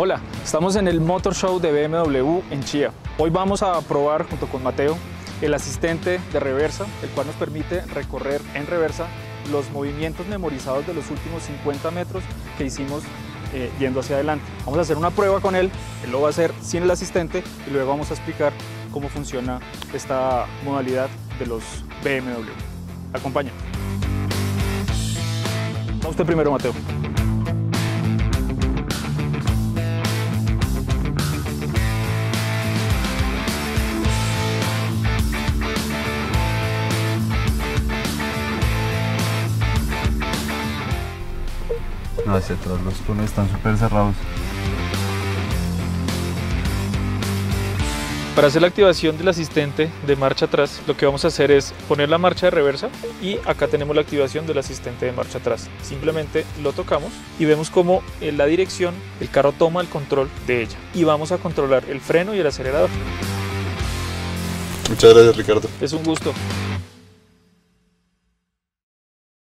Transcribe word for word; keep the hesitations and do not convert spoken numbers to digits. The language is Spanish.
Hola, estamos en el Motor Show de B M W en Chía. Hoy vamos a probar junto con Mateo el asistente de reversa, el cual nos permite recorrer en reversa los movimientos memorizados de los últimos cincuenta metros que hicimos eh, yendo hacia adelante. Vamos a hacer una prueba con él, él lo va a hacer sin el asistente y luego vamos a explicar cómo funciona esta modalidad de los B M W. Acompáñame. Va usted primero, Mateo. No, hacia atrás los conos están súper cerrados. Para hacer la activación del asistente de marcha atrás, lo que vamos a hacer es poner la marcha de reversa y acá tenemos la activación del asistente de marcha atrás. Simplemente lo tocamos y vemos cómo en la dirección el carro toma el control de ella y vamos a controlar el freno y el acelerador. Muchas gracias, Ricardo. Es un gusto.